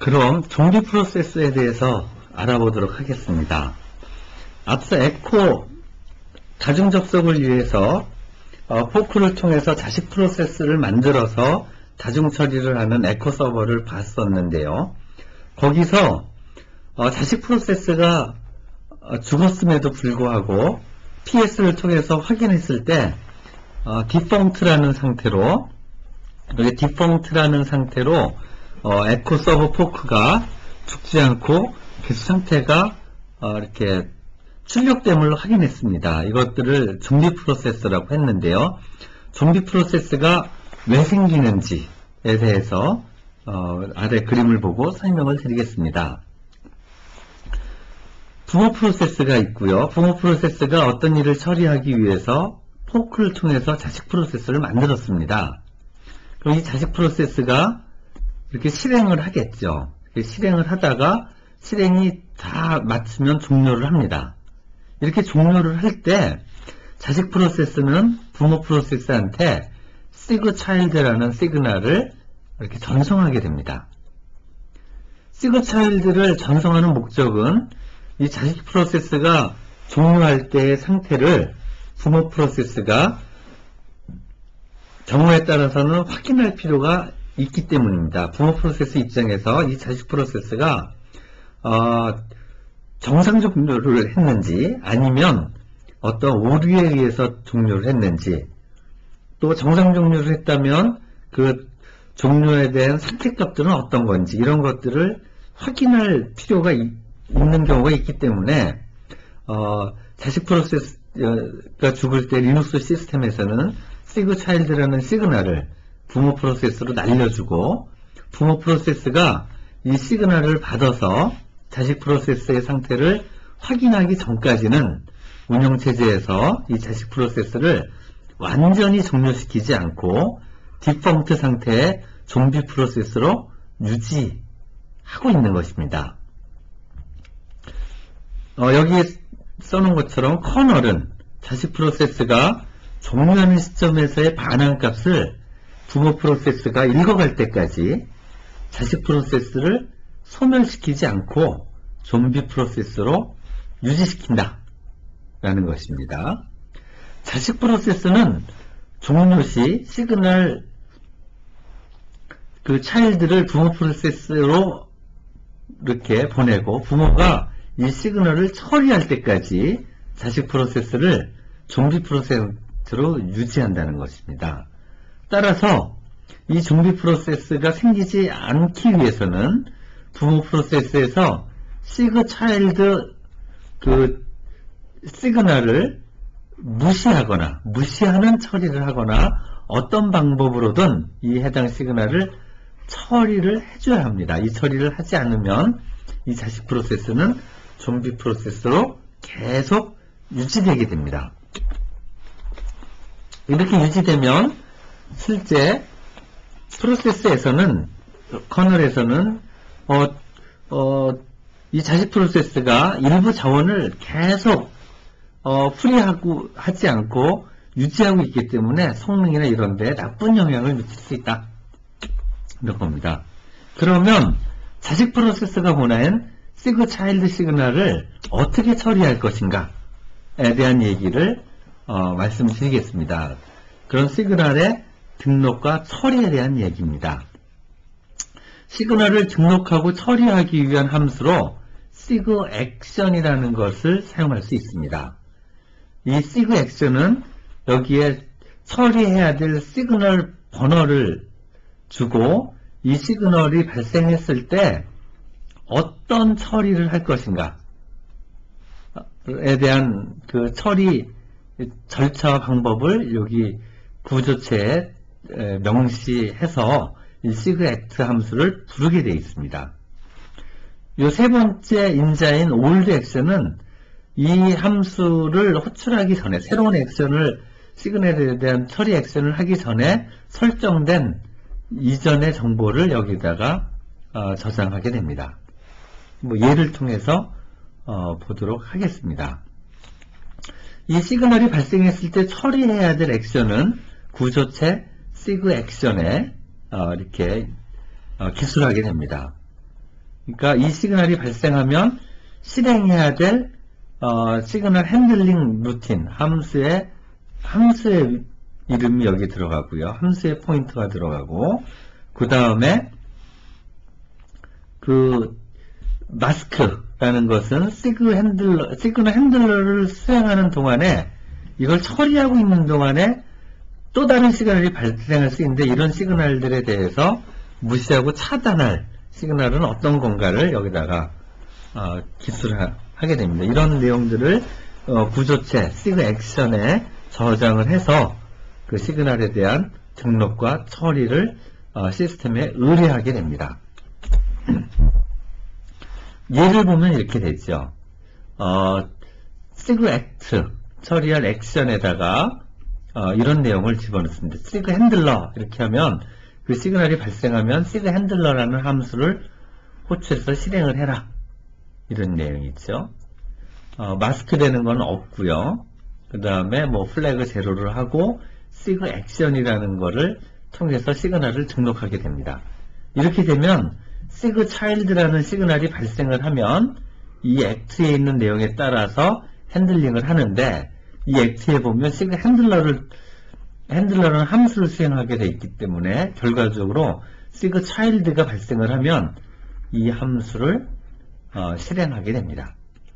그럼 정비 프로세스에 대해서 알아보도록 하겠습니다. 앞서 에코 다중 접속을 위해서 포크를 통해서 자식 프로세스를 만들어서 다중 처리를 하는 에코 서버를 봤었는데요. 거기서 자식 프로세스가 죽었음에도 불구하고 PS를 통해서 확인했을 때 디펑트라는 상태로 여기 디펑트라는 상태로 에코 서버 포크가 죽지 않고 계속 상태가 이렇게 출력됨을 확인했습니다. 이것들을 좀비 프로세스라고 했는데요. 좀비 프로세스가 왜 생기는지에 대해서 아래 그림을 보고 설명을 드리겠습니다. 부모 프로세스가 있고요. 부모 프로세스가 어떤 일을 처리하기 위해서 포크를 통해서 자식 프로세스를 만들었습니다. 그럼 이 자식 프로세스가 이렇게 실행을 하겠죠. 실행을 하다가 실행이 다 마치면 종료를 합니다. 이렇게 종료를 할 때 자식 프로세스는 부모 프로세스한테 sig child라는 시그널을 이렇게 전송하게 됩니다. sig child를 전송하는 목적은 이 자식 프로세스가 종료할 때의 상태를 부모 프로세스가 경우에 따라서는 확인할 필요가 있기 때문입니다. 부모 프로세스 입장에서 이 자식 프로세스가 정상 종료를 했는지 아니면 어떤 오류에 의해서 종료를 했는지 또 정상 종료를 했다면 그 종료에 대한 선택값들은 어떤 건지 이런 것들을 확인할 필요가 있는 경우가 있기 때문에 자식 프로세스가 죽을 때 리눅스 시스템에서는 sig child라는 시그널을 부모 프로세스로 날려주고 부모 프로세스가 이 시그널을 받아서 자식 프로세스의 상태를 확인하기 전까지는 운영체제에서 이 자식 프로세스를 완전히 종료시키지 않고 디펑트 상태의 좀비 프로세스로 유지하고 있는 것입니다. 여기에 써놓은 것처럼 커널은 자식 프로세스가 종료하는 시점에서의 반환값을 부모 프로세스가 읽어갈 때까지 자식 프로세스를 소멸시키지 않고 좀비 프로세스로 유지시킨다 라는 것입니다. 자식 프로세스는 종료 시 시그널 그 차일드를 부모 프로세스로 이렇게 보내고 부모가 이 시그널을 처리할 때까지 자식 프로세스를 좀비 프로세스로 유지한다는 것입니다. 따라서 이 좀비 프로세스가 생기지 않기 위해서는 부모 프로세스에서 sig child 그 시그널을 무시하거나 무시하는 처리를 하거나 어떤 방법으로든 이 해당 시그널을 처리를 해줘야 합니다. 이 처리를 하지 않으면 이 자식 프로세스는 좀비 프로세스로 계속 유지되게 됩니다. 이렇게 유지되면 실제 프로세스에서는 커널에서는 이 자식 프로세스가 일부 자원을 계속 프리하고 하지 않고 유지하고 있기 때문에 성능이나 이런 데 나쁜 영향을 미칠 수 있다 이런 겁니다. 그러면 자식 프로세스가 보낸 sig child 시그널을 어떻게 처리할 것인가에 대한 얘기를 말씀드리겠습니다. 그런 시그널의 등록과 처리에 대한 얘기입니다. 시그널을 등록하고 처리하기 위한 함수로 sig action이라는 것을 사용할 수 있습니다. 이 sig action은 여기에 처리해야 될 시그널 번호를 주고 이 시그널이 발생했을 때 어떤 처리를 할 것인가에 대한 그 처리 절차와 방법을 여기 구조체에 명시해서 이 sig act 함수를 부르게 되어 있습니다. 이 세 번째 인자인 old action은 이 함수를 호출하기 전에 새로운 액션을 시그널에 대한 처리 액션을 하기 전에 설정된 이전의 정보를 여기다가 저장하게 됩니다. 예를 통해서 보도록 하겠습니다. 이 시그널이 발생했을 때 처리해야 될 액션은 구조체 sig action에 이렇게 기술하게 됩니다. 그러니까 이 시그널이 발생하면 실행해야 될 시그널 핸들링 루틴 함수의 이름이 여기 들어가고요. 함수의 포인트가 들어가고, 그 다음에 그 마스크라는 것은 시그널 핸들러를 수행하는 동안에, 이걸 처리하고 있는 동안에 또 다른 시그널이 발생할 수 있는데, 이런 시그널들에 대해서 무시하고 차단할 시그널은 어떤 건가를 여기다가 기술하게 됩니다. 이런 내용들을 구조체 시그 액션에 저장을 해서 그 시그널에 대한 등록과 처리를 시스템에 의뢰하게 됩니다. 예를 보면 이렇게 되죠. 시그 액트 처리할 액션에다가 이런 내용을 집어넣습니다. 시그 핸들러 이렇게 하면 그 시그널이 발생하면 시그 핸들러라는 함수를 호출해서 실행을 해라, 이런 내용이 있죠. 마스크 되는 건 없고요. 그 다음에 뭐 플래그 제로를 하고 시그 액션이라는 거를 통해서 시그널을 등록하게 됩니다. 이렇게 되면 시그 차일드라는 시그널이 발생을 하면 이 액트에 있는 내용에 따라서 핸들링을 하는데, 이 액트에 보면 시그 핸들러는 함수를 수행하게 되어 있기 때문에 결과적으로 시그 차일드가 발생을 하면 이 함수를 실행하게 됩니다.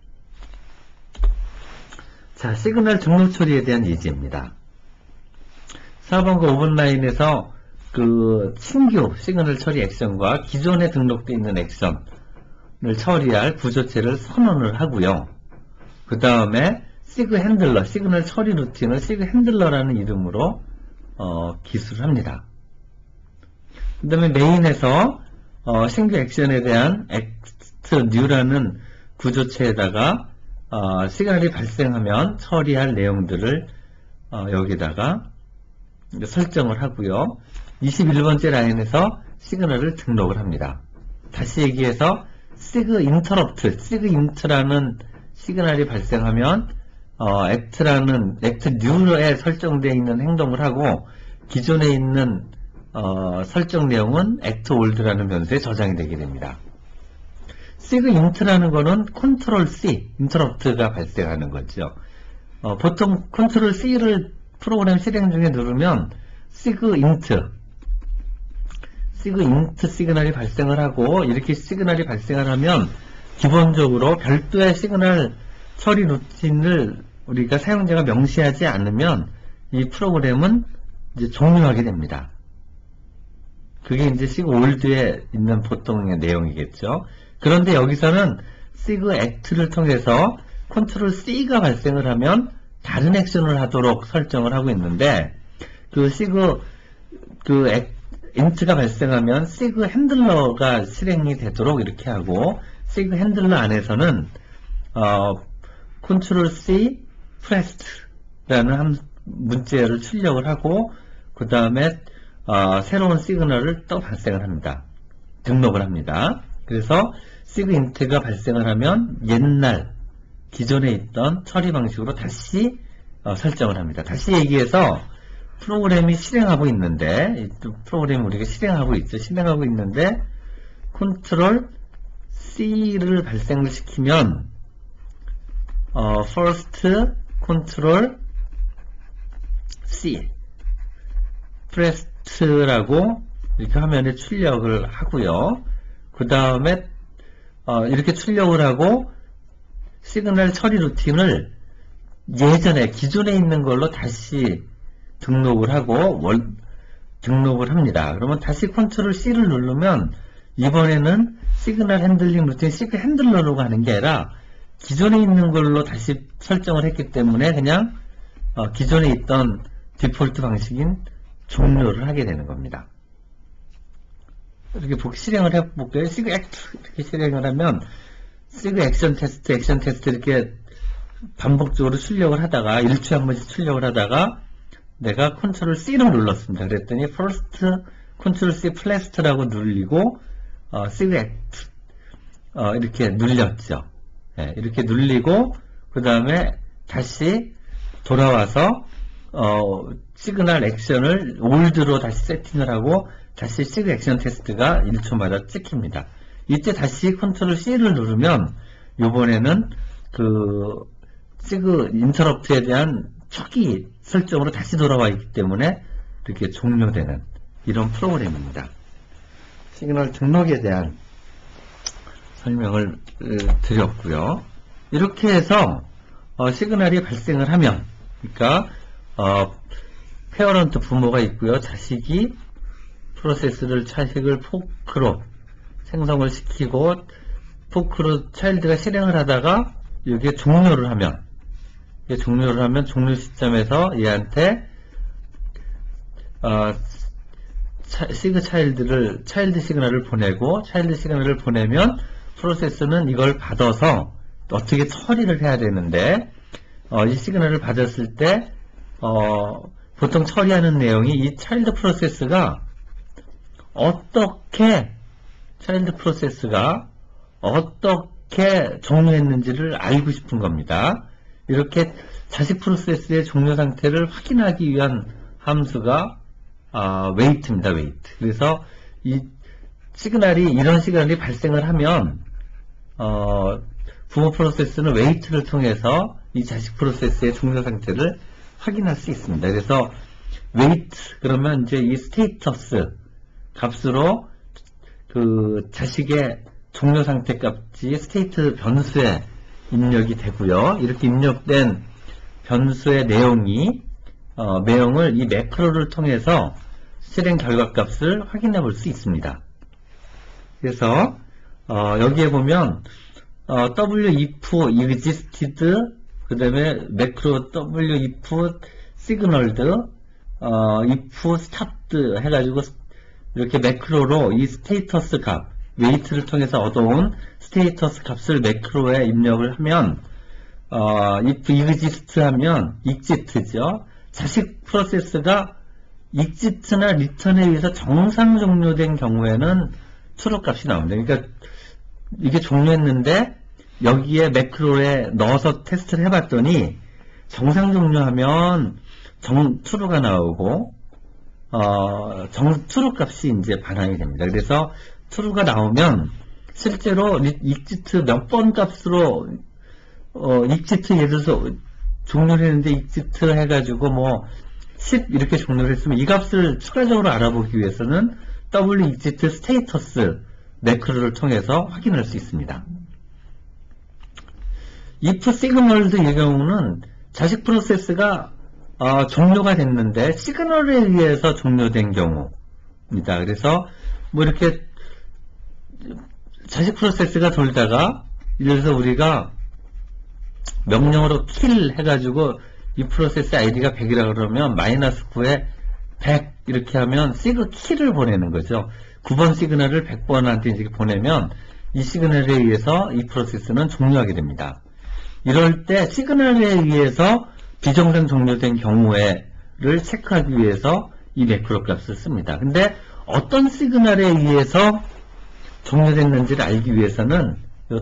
자, 시그널 등록 처리에 대한 예제입니다. 4번과 5번 라인에서 그 신규 시그널 처리 액션과 기존에 등록되어 있는 액션을 처리할 구조체를 선언을 하고요. 그 다음에 시그 핸들러, 시그널 처리 루틴을 시그 핸들러라는 이름으로 기술합니다. 그 다음에 메인에서 신규 액션에 대한 액트 뉴라는 구조체에다가 시그널이 발생하면 처리할 내용들을 여기다가 설정을 하고요. 21번째 라인에서 시그널을 등록을 합니다. 다시 얘기해서 시그 인터럽트라는 시그널이 발생하면 액트 뉴에 설정되어 있는 행동을 하고, 기존에 있는 설정 내용은 액트 올드라는 변수에 저장이 되게 됩니다. 시그 인트라는 거는 컨트롤 C, 인터럽트가 발생하는 거죠. 보통 컨트롤 C를 프로그램 실행 중에 누르면 시그 인트 시그널이 발생을 하고, 이렇게 시그널이 발생을 하면 기본적으로 별도의 시그널 처리 루틴을 우리가 사용자가 명시하지 않으면 이 프로그램은 이제 종료하게 됩니다. 그게 이제 시그 올드에 있는 보통의 내용이겠죠. 그런데 여기서는 시그 액트를 통해서 컨트롤 C가 발생을 하면 다른 액션을 하도록 설정을 하고 있는데, 그 인트가 발생하면 시그 핸들러가 실행이 되도록 이렇게 하고, 시그 핸들러 안에서는 컨트롤 C 프레스트라는 문자를 출력을 하고, 그 다음에 새로운 시그널을 또 발생을 합니다. 등록을 합니다. 그래서 시그 인트가 발생을 하면 옛날 기존에 있던 처리 방식으로 다시 설정을 합니다. 다시 얘기해서 프로그램이 실행하고 있는데, 프로그램 우리가 실행하고 있죠. 실행하고 있는데 컨트롤 C를 발생을 시키면 first control C pressed라고 이렇게 화면에 출력을 하고요. 그 다음에 이렇게 출력을 하고 시그널 처리 루틴을 예전에 기존에 있는 걸로 다시 등록을 하고 등록을 합니다. 그러면 다시 컨트롤 C를 누르면 이번에는 시그널 핸들링 루틴 시그 핸들러로 가는 게 아니라 기존에 있는 걸로 다시 설정을 했기 때문에 그냥 기존에 있던 디폴트 방식인 종료를 하게 되는 겁니다. 이렇게 실행을 해볼게요. 시그 액트 이렇게 실행을 하면 시그 액션 테스트 이렇게 반복적으로 출력을 하다가 1초에 한 번씩 출력을 하다가 내가 컨트롤 C를 눌렀습니다. 그랬더니 first 컨트롤 C 플래스트라고 눌리고 시그 액트 이렇게 눌렸죠. 네, 이렇게 눌리고 그 다음에 다시 돌아와서 시그널 액션을 올드로 다시 세팅을 하고 다시 시그 액션 테스트가 1초마다 찍힙니다. 이때 다시 컨트롤 C를 누르면 요번에는 그 시그 인터럽트에 대한 초기 설정으로 다시 돌아와 있기 때문에 이렇게 종료되는 이런 프로그램입니다. 시그널 등록에 대한 설명을 드렸고요. 이렇게 해서 시그널이 발생을 하면, 그러니까 페어런트 부모가 있고요. 자식이 자식을 포크로 생성을 시키고 포크로 차일드가 실행을 하다가 여기에 종료를 하면 종료 시점에서 얘한테 차일드 시그널을 보내고, 차일드 시그널을 보내면 프로세스는 이걸 받아서 어떻게 처리를 해야 되는데, 이 시그널을 받았을 때 보통 처리하는 내용이 이 차일드 프로세스가 어떻게 종료했는지를 알고 싶은 겁니다. 이렇게 자식 프로세스의 종료 상태를 확인하기 위한 함수가 wait입니다. wait. 그래서 이런 시그널이 발생을 하면 부모 프로세스는 wait를 통해서 이 자식 프로세스의 종료 상태를 확인할 수 있습니다. 그래서 wait 그러면 이제 이 스테이터스 값으로 그 자식의 종료 상태 값이 스테이트 변수에 입력이 되고요. 이렇게 입력된 변수의 내용을 이 매크로를 통해서 실행 결과 값을 확인해 볼 수 있습니다. 그래서 여기에 보면 w-if existed, 그 다음에 매크로 w-if signaled, if stopped 해가지고 이렇게 매크로로 이 스테이터스 값, 웨이트를 통해서 얻어온 스테이터스 값을 매크로에 입력을 하면 if exist 하면 exit죠. 자식 프로세스가 exit나 return에 의해서 정상 종료된 경우에는 true 값이 나옵니다. 그러니까 이게 종료했는데 여기에 매크로에 넣어서 테스트를 해봤더니 정상 종료하면 true가 나오고 true 값이 이제 반환이 됩니다. 그래서 true가 나오면 실제로 exit 몇 번 값으로 exit 예를 들어서 종료를 했는데 exit 해가지고 뭐 10 이렇게 종료를 했으면 이 값을 추가적으로 알아보기 위해서는 w-exit status 매크로를 통해서 확인할 수 있습니다. if signaled 이 경우는 자식 프로세스가 종료가 됐는데 시그널에 의해서 종료된 경우입니다. 그래서 뭐 이렇게 자식 프로세스가 돌다가 예를 들어서 우리가 명령으로 kill 해가지고 이 프로세스 아이디가 100이라 그러면 -9에 100 이렇게 하면 시그 kill을 보내는 거죠. 9번 시그널을 100번한테 이렇게 보내면 이 시그널에 의해서 이 프로세스는 종료하게 됩니다. 이럴 때 시그널에 의해서 비정상 종료된 경우를 체크하기 위해서 이 매크로 값을 씁니다. 근데 어떤 시그널에 의해서 종료됐는지를 알기 위해서는 이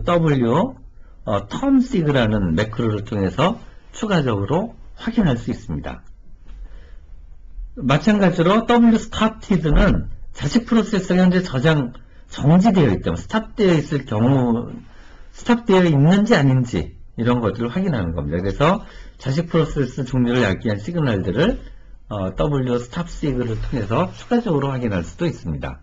termsig라는 매크로를 통해서 추가적으로 확인할 수 있습니다. 마찬가지로 wStarted는 자식 프로세스가 현재 정지되어 있기 때문에 스탑되어 있을 경우, 스탑되어 있는지 아닌지 이런 것들을 확인하는 겁니다. 그래서 자식 프로세스 종료를 야기한 시그널들을 wStopsig를 통해서 추가적으로 확인할 수도 있습니다.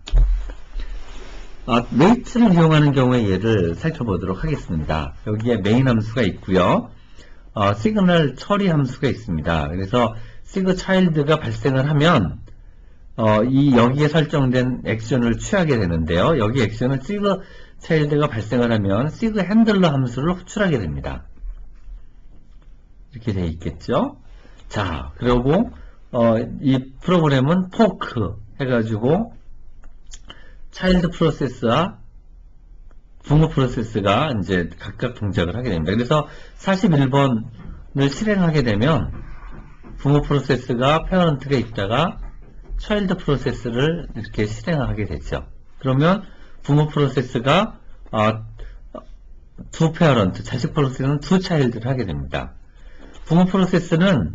wait를 이용하는 경우의 예를 살펴보도록 하겠습니다. 여기에 메인 함수가 있고요. 시그널 처리 함수가 있습니다. 그래서 sig child가 발생을 하면 여기에 설정된 액션을 취하게 되는데요. 여기 액션은 sig child가 발생을 하면 sig handler 함수를 호출하게 됩니다. 이렇게 되어 있겠죠. 자, 그리고 이 프로그램은 fork 해가지고 차일드 프로세스와 부모 프로세스가 이제 각각 동작을 하게 됩니다. 그래서 41번을 실행하게 되면 부모 프로세스가 페어런트가 있다가 차일드 프로세스를 이렇게 실행하게 되죠. 그러면 부모 프로세스가 두 페어런트, 자식 프로세스는 두 차일드를 하게 됩니다. 부모 프로세스는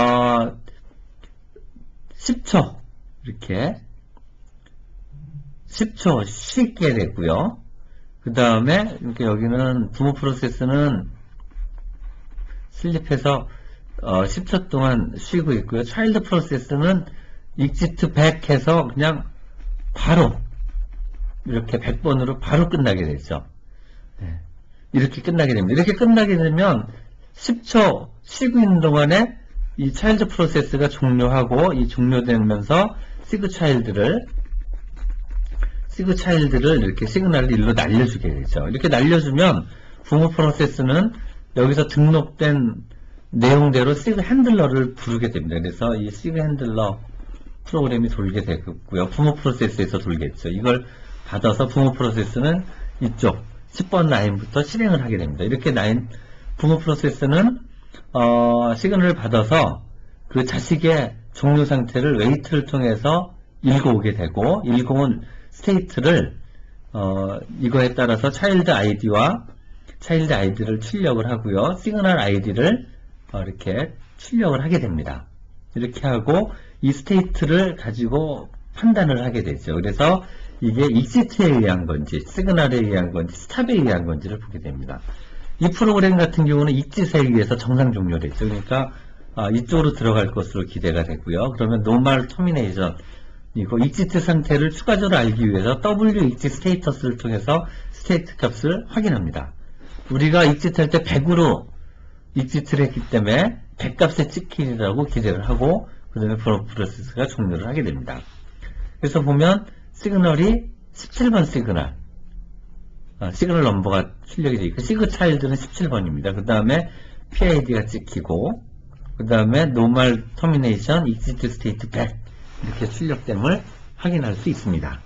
10초 이렇게 10초 쉬게 되고요. 그 다음에 이렇게 여기는 부모 프로세스는 슬립해서 10초 동안 쉬고 있고요. 차일드 프로세스는 exit back 해서 그냥 바로 이렇게 100번으로 바로 끝나게 되죠. 네. 이렇게 끝나게 됩니다. 이렇게 끝나게 되면 10초 쉬고 있는 동안에 이 차일드 프로세스가 종료하고 이 종료되면서 시그 차일드를 이렇게 시그널을 일로 날려주게 되죠. 이렇게 날려주면 부모 프로세스는 여기서 등록된 내용대로 시그 핸들러를 부르게 됩니다. 그래서 이 시그 핸들러 프로그램이 돌게 되고요. 부모 프로세스에서 돌겠죠. 이걸 받아서 부모 프로세스는 이쪽 10번 라인부터 실행을 하게 됩니다. 이렇게 부모 프로세스는 시그널을 받아서 그 자식의 종료 상태를 웨이트를 통해서 읽어오게 되고, 읽어온 스테이트를 이거에 따라서 차일드 아이디를 출력을 하고요. 시그널 아이디를 이렇게 출력을 하게 됩니다. 이렇게 하고 이 스테이트를 가지고 판단을 하게 되죠. 그래서 이게 exit에 의한 건지 시그널에 의한 건지 스탑에 의한 건지를 보게 됩니다. 이 프로그램 같은 경우는 exit에 의해서 정상 종료됐죠. 그러니까 이쪽으로 들어갈 것으로 기대가 되고요. 그러면 normal termination, 이거 exit 상태를 추가적으로 알기 위해서 w exit 스테이터스를 통해서 스테이트 값을 확인합니다. 우리가 exit 할 때 100으로 exit를 했기 때문에 100값에 찍히리라고 기대를 하고 그 다음에 프로세스가 종료를 하게 됩니다. 그래서 보면 시그널이 17번 시그널 넘버가 출력이 되어 있고 시그 차일드는 17번입니다. 그 다음에 PID가 찍히고 그 다음에 normal termination, exit state back 이렇게 출력됨을 확인할 수 있습니다.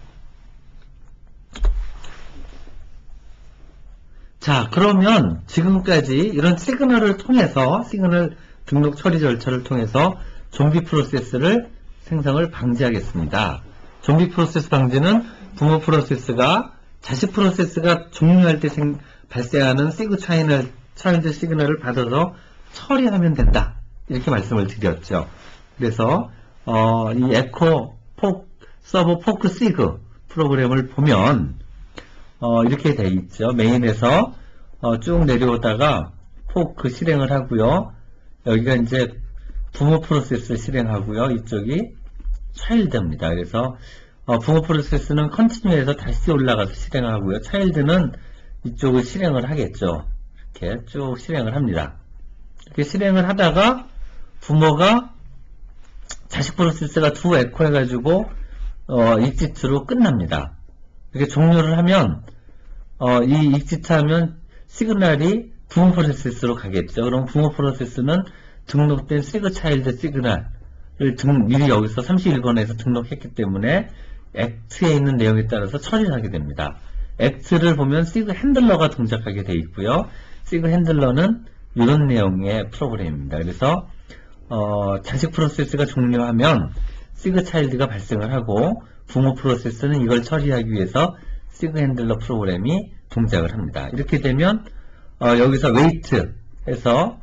자, 그러면 지금까지 이런 시그널을 통해서 시그널 등록 처리 절차를 통해서 좀비 프로세스를 생성을 방지하겠습니다. 좀비 프로세스 방지는 부모 프로세스가 자식 프로세스가 종료할 때 발생하는 시그 차일드 시그널을 받아서 처리하면 된다. 이렇게 말씀을 드렸죠. 그래서 이 에코 서버 포크 시그 프로그램을 보면 이렇게 돼 있죠. 메인에서 쭉 내려오다가 포크 실행을 하고요. 여기가 이제 부모 프로세스 실행하고요. 이쪽이 차일드입니다. 그래서 부모 프로세스는 컨티뉴에서 다시 올라가서 실행하고요. 차일드는 이쪽을 실행을 하겠죠. 이렇게 쭉 실행을 합니다. 이렇게 실행을 하다가 부모가 자식 프로세스가 두 에코 해가지고 exit로 끝납니다. 이렇게 종료를 하면 이 exit 하면 시그널이 부모 프로세스로 가겠죠. 그럼 부모 프로세스는 등록된 시그 차일드 시그널을 미리 여기서 31번에서 등록했기 때문에 액트에 있는 내용에 따라서 처리를 하게 됩니다. 액트를 보면 시그 핸들러가 동작하게 되어 있고요. 시그 핸들러는 이런 내용의 프로그램입니다. 그래서 자식 프로세스가 종료하면 시그 차일드가 발생을 하고 부모 프로세스는 이걸 처리하기 위해서 시그 핸들러 프로그램이 동작을 합니다. 이렇게 되면 여기서 wait 해서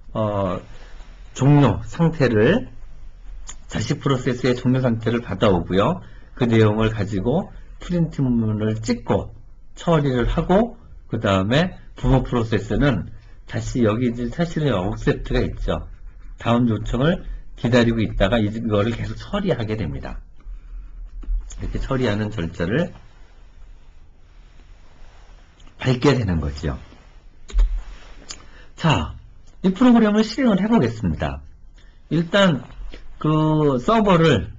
종료 상태를 자식 프로세스의 종료 상태를 받아오고요. 그 내용을 가지고 프린트문을 찍고 처리를 하고 그 다음에 부모 프로세스는 다시 여기 사실은 억셉트가 있죠. 다음 요청을 기다리고 있다가 이거를 계속 처리하게 됩니다. 이렇게 처리하는 절차를 밟게 되는 거죠. 자, 이 프로그램을 실행을 해보겠습니다. 일단 그 서버를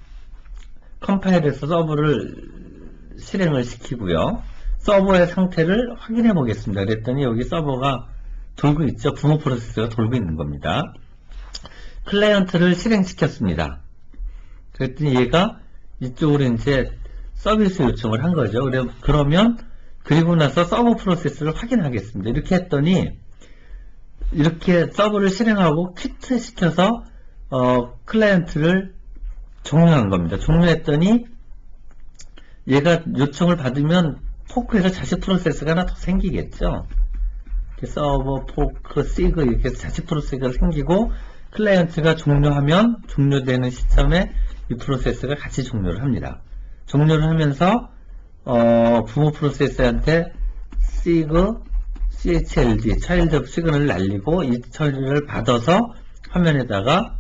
컴파일해서 서버를 실행을 시키고요. 서버의 상태를 확인해 보겠습니다. 그랬더니 여기 서버가 돌고 있죠. 부모 프로세스가 돌고 있는 겁니다. 클라이언트를 실행시켰습니다. 그랬더니 얘가 이쪽으로 이제 서비스 요청을 한 거죠. 그리고 나서 서버 프로세스를 확인하겠습니다. 이렇게 했더니 이렇게 서버를 실행하고 퀴트 시켜서 클라이언트를 종료한 겁니다. 종료했더니 얘가 요청을 받으면 포크에서 자식 프로세스가 하나 더 생기겠죠. 서버, 포크, 시그 이렇게 해서 자식 프로세스가 생기고 클라이언트가 종료하면 종료되는 시점에 이 프로세스가 같이 종료를 합니다. 종료를 하면서 부모 프로세스한테 SIG, CHLD, 차일드 시그널을 날리고 이 처리를 받아서 화면에다가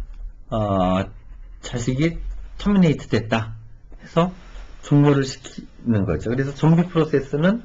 자식이 터미네이트 됐다 해서 종료를 시키는 거죠. 그래서 좀비 프로세스는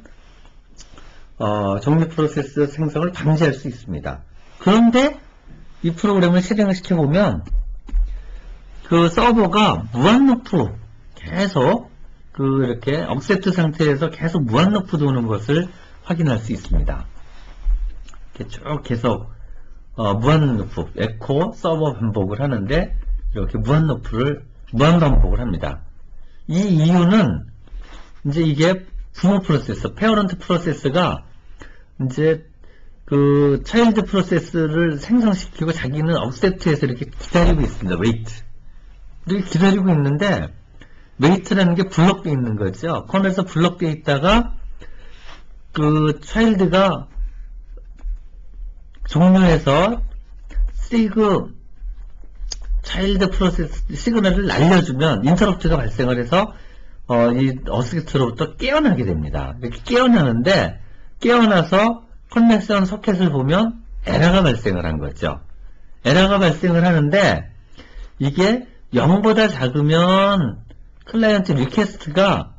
좀비 프로세스 생성을 방지할 수 있습니다. 그런데 이 프로그램을 실행을 시켜보면 그 서버가 무한루프 계속 이렇게 억셉트 상태에서 계속 무한루프 도는 것을 확인할 수 있습니다. 이렇게 쭉 계속 무한루프, 에코, 서버 반복을 하는데 이렇게 무한반복을 합니다. 이 이유는 이제 이게 부모 프로세스, 페어런트 프로세스가 이제 그 차일드 프로세스를 생성시키고 자기는 억셉트에서 이렇게 기다리고 있습니다. 웨이트. 이렇게 기다리고 있는데 웨이트라는 게 블럭되어 있는 거죠. 콘에서 블럭되어 있다가 그 차일드가 종료해서 시그 차일드 프로세스 시그널을 날려주면 인터럽트가 발생을 해서 이 어스켓으로부터 깨어나게 됩니다. 이렇게 깨어나는데 깨어나서 커넥션 소켓을 보면 에러가 발생을 한 거죠. 에러가 발생을 하는데 이게 0보다 작으면 클라이언트 리퀘스트가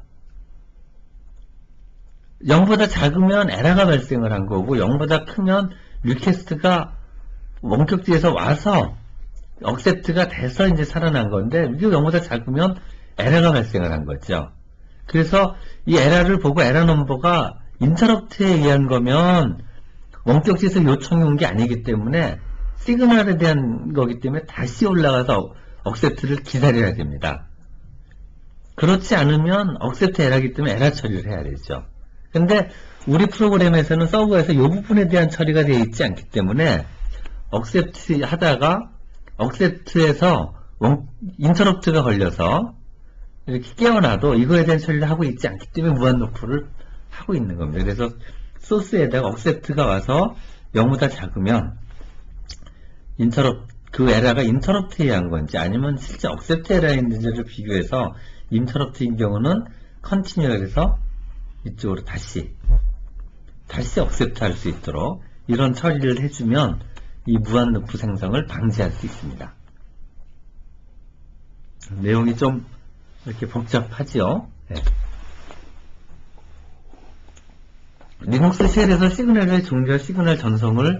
0보다 작으면 에러가 발생을 한 거고 0보다 크면 리퀘스트가 원격지에서 와서 억셉트가 돼서 이제 살아난 건데 이게 0보다 작으면 에러가 발생을 한 거죠. 그래서 이 에러를 보고 에러 넘버가 인터럽트에 의한 거면 원격지에서 요청이 온 게 아니기 때문에 시그널에 대한 거기 때문에 다시 올라가서 억셉트를 기다려야 됩니다. 그렇지 않으면 억셉트 에러이기 때문에 에러 처리를 해야 되죠. 근데 우리 프로그램에서는 서버에서 이 부분에 대한 처리가 되어 있지 않기 때문에 억셉트 하다가 억셉트에서 인터럽트가 걸려서 이렇게 깨어나도 이거에 대한 처리를 하고 있지 않기 때문에 무한루프를 하고 있는 겁니다. 그래서 소스에다가 억셉트가 와서 0보다 작으면 그 에러가 인터럽트에 의한 건지 아니면 실제 억셉트 에러인지를 비교해서 인터럽트인 경우는 컨티뉴를 해서 이쪽으로 다시 억셉트 할 수 있도록 이런 처리를 해주면 이 무한루프 생성을 방지할 수 있습니다. 내용이 좀 이렇게 복잡하지요? 네. 리눅스 쉘에서 시그널을 종료할 시그널 전송을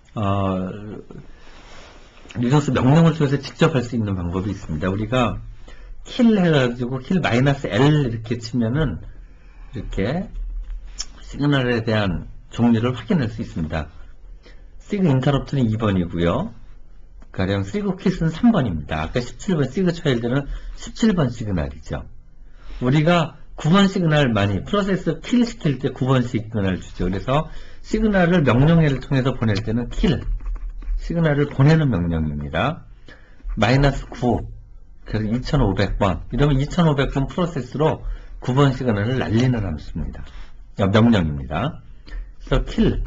리눅스 명령을 통해서 직접 할 수 있는 방법이 있습니다. 우리가 킬 해가지고 킬 -L 이렇게 치면은 이렇게 시그널에 대한 종류를 확인할 수 있습니다. 시그 인터럽트는 2번이고요. 가령 시그 킷은 3번입니다. 아까 17번 시그 차일드는 17번 시그널이죠. 우리가 9번 시그널 많이 프로세스 킬 시킬 때 9번 시그널 주죠. 그래서 시그널을 명령어를 통해서 보낼 때는 킬 시그널을 보내는 명령입니다. -9 그래서 2500번 이러면 2500번 프로세스로 9번 시그널을 날리는 함수입니다. 명령입니다. 그래서 킬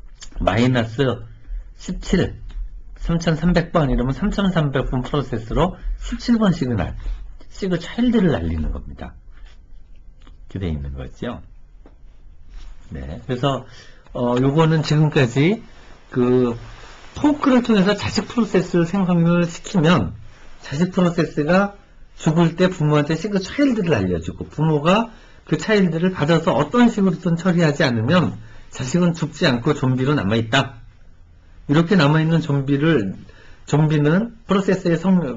-17 3300번 이러면 3300번 프로세스로 17번 시그널 시그 차일드를 날리는 겁니다. 이렇게 되어 있는 거죠. 네, 그래서 요거는 지금까지 그 포크를 통해서 자식 프로세스를 생성을 시키면 자식 프로세스가 죽을 때 부모한테 시그 차일드를 알려주고 부모가 그 차일드를 받아서 어떤 식으로든 처리하지 않으면 자식은 죽지 않고 좀비로 남아있다. 이렇게 남아있는 좀비는 프로세서의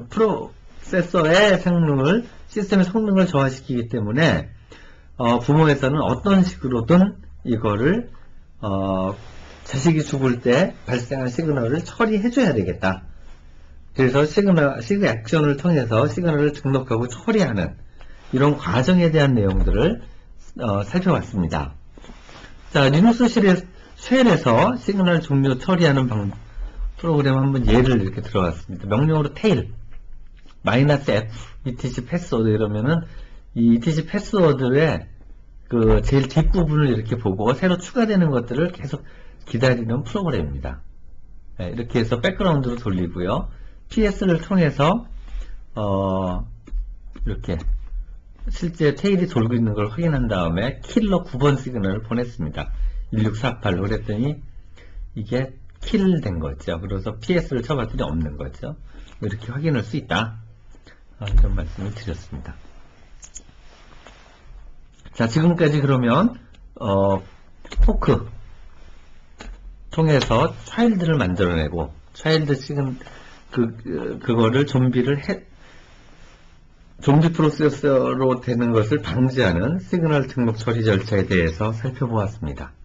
성능을 시스템의 성능을 저하시키기 때문에 부모에서는 어떤 식으로든 이거를 자식이 죽을 때 발생한 시그널을 처리해줘야 되겠다. 그래서 시그 액션을 통해서 시그널을 등록하고 처리하는 이런 과정에 대한 내용들을 살펴봤습니다. 자, 리눅스 쉘에서 시그널 종료 처리하는 프로그램 한번 예를 이렇게 들어봤습니다. 명령어로 tail -f etc 패스워드 이러면은 이 etc 패스워드의 그 제일 뒷부분을 이렇게 보고 새로 추가되는 것들을 계속 기다리는 프로그램입니다. 네, 이렇게 해서 백그라운드로 돌리고요. PS를 통해서 이렇게 실제 테일이 돌고 있는 걸 확인한 다음에 킬러 9번 시그널을 보냈습니다. 16486 그랬더니 이게 킬 된 거죠. 그래서 PS를 쳐봤더니 없는 거죠. 이렇게 확인할 수 있다. 이런 말씀을 드렸습니다. 자, 지금까지 그러면 포크 통해서 차일드를 만들어내고 차일드 시그널 그거를 좀비 프로세서로 되는 것을 방지하는 시그널 등록 처리 절차에 대해서 살펴보았습니다.